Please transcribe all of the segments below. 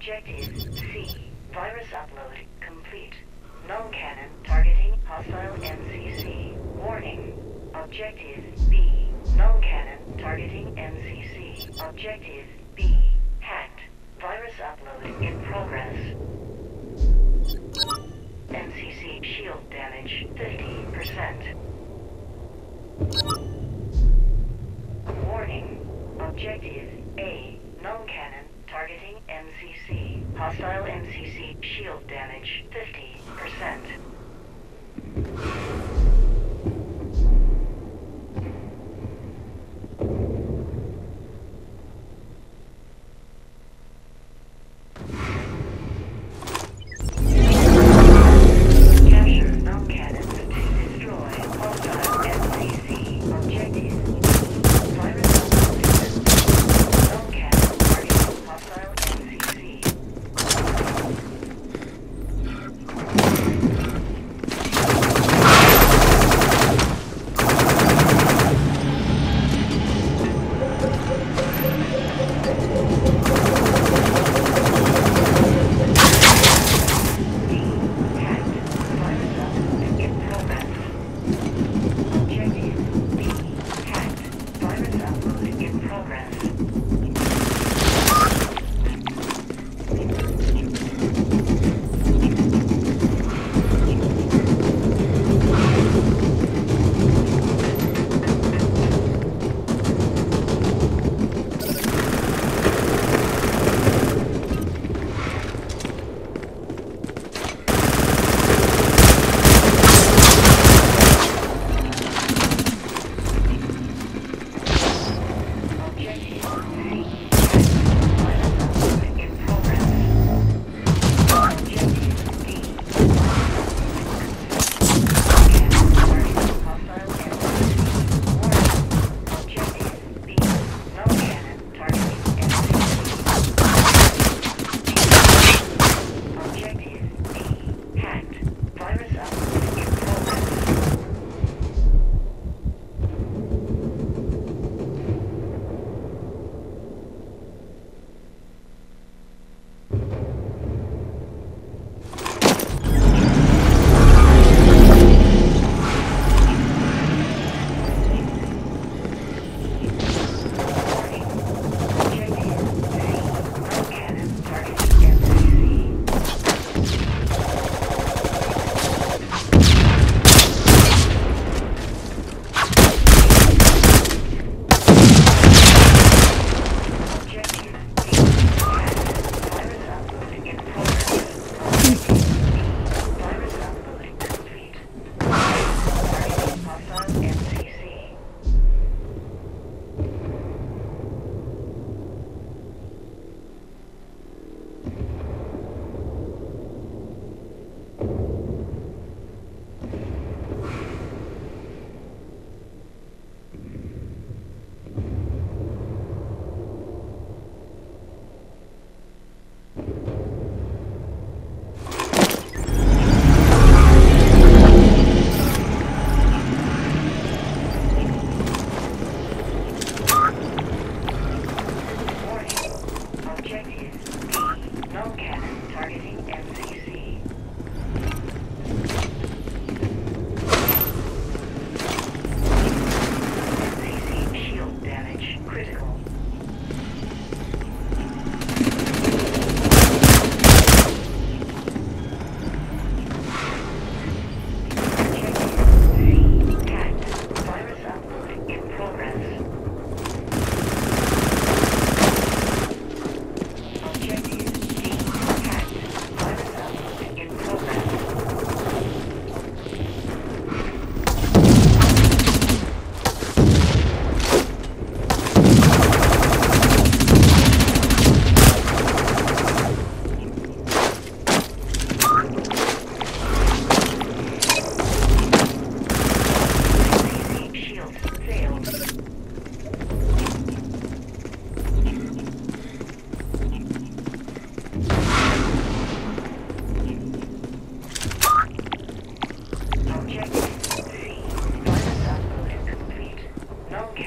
Objective C. Virus upload complete. Null cannon targeting hostile MCC. Warning. Objective B. Null cannon targeting MCC. Objective B. Hacked. Virus upload in progress. MCC shield damage 50%. Warning. Objective A. Null cannon targeting MCC. Hostile MCC shield damage 50%. Capture null cannons to destroy hostile MCC. Objective. Virus uploaded. Null cannon targeting hostile MCC.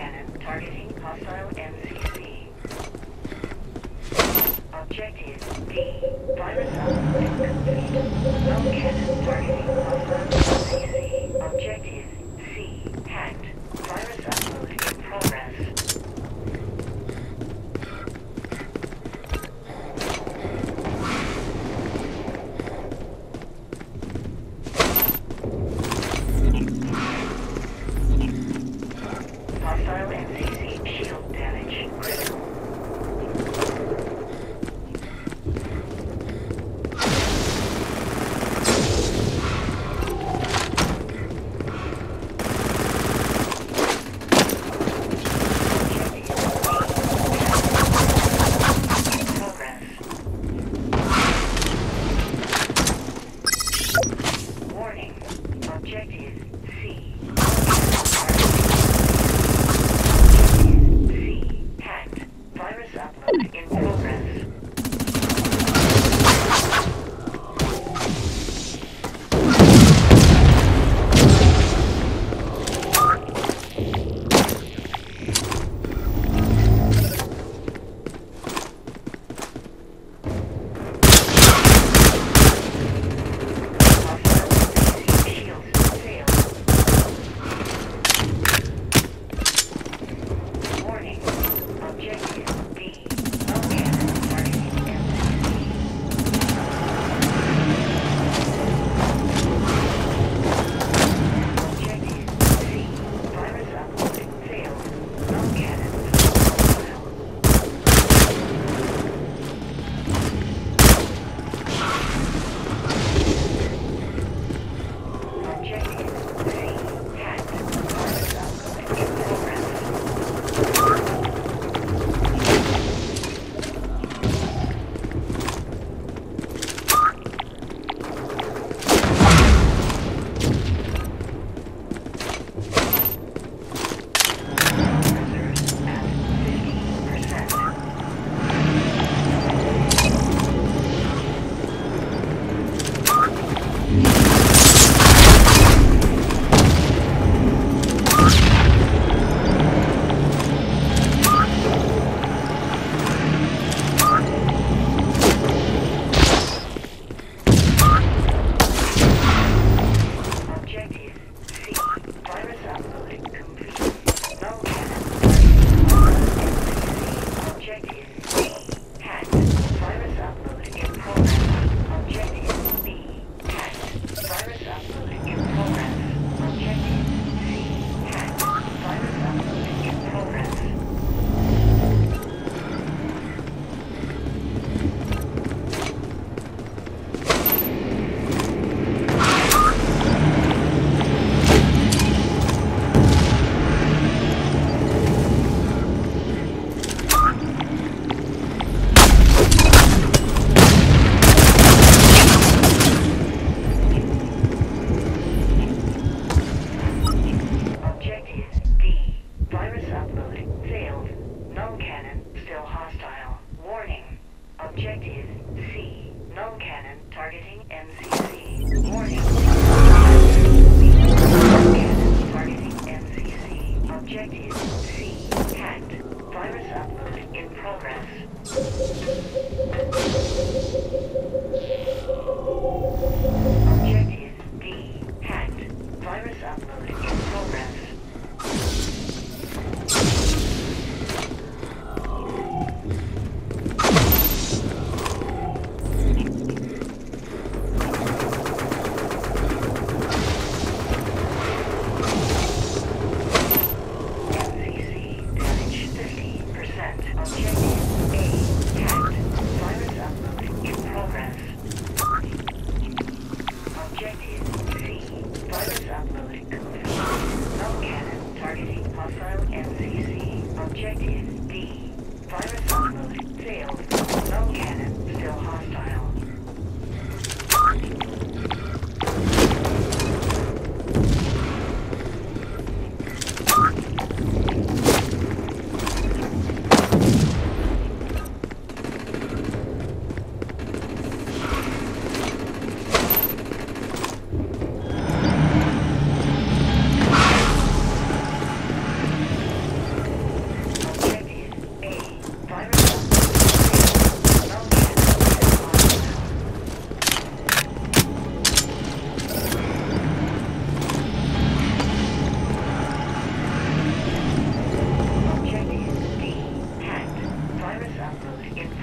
Objective Virus upload complete. Null cannon targeting hostile MCC. Objective C hacked. Virus upload in progress. Hostile MCC shield damage critical. Warning. Objective C. C. Hacked. Virus upload in progress. Warning. Objective B. Null cannon targeting MCC. Objective C. Virus upload failed. Null cannon hostile. Objective C. Hacked. Virus upload in progress. Reserves at 50%. Objective C. Virus upload complete. Null cannon targeting MCC. Objective B. Hacked. Virus upload in progress. Objective B. Hacked. Virus upload in progress. Objective C. Hacked. Virus upload in progress. Objective B. Virus upload failed. Null cannon still hostile. Warning. Objective C. Null cannon targeting MCC. Warning. Null cannon targeting MCC. Objective C. Hacked. Virus upload in progress. Objective B. Hacked. Virus upload in progress. MCC damage 50%. Objective A. Hacked. Virus upload in progress. Objective C. Virus upload complete. Null cannon targeting hostile MCC. Objective D. Virus upload failed. Null cannon still hostile.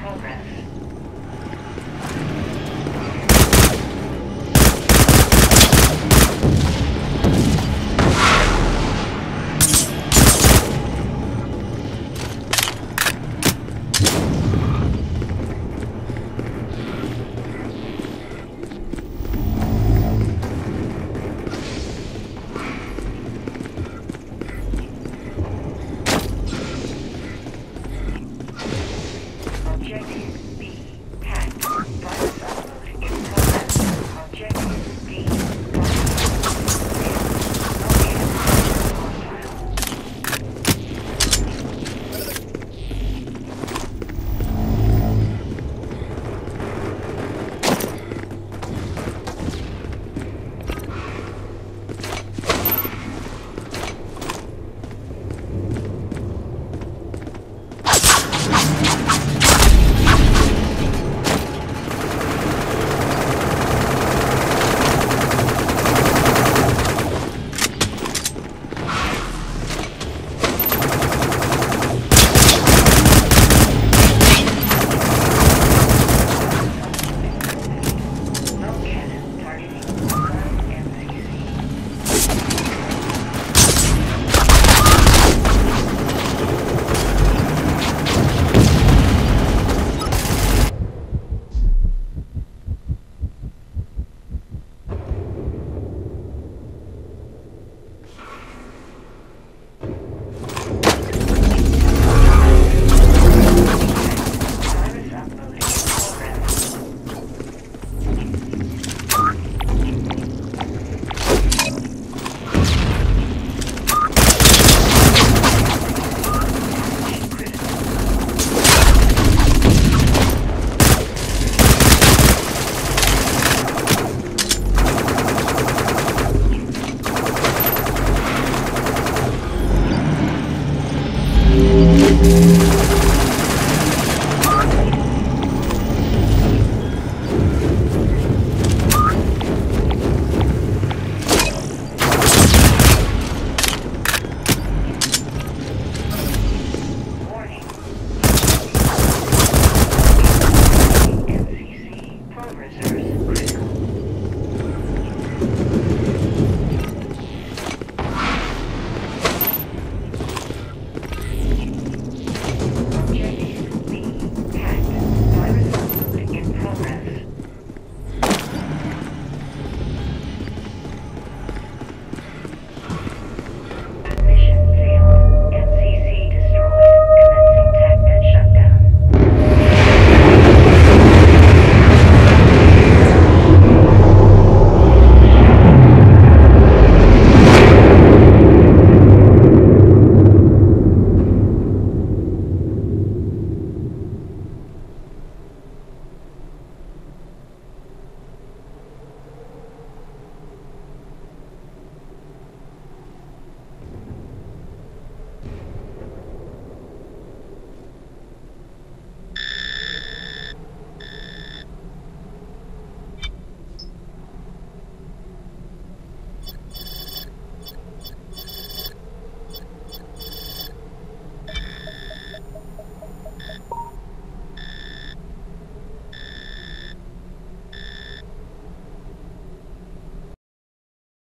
progress.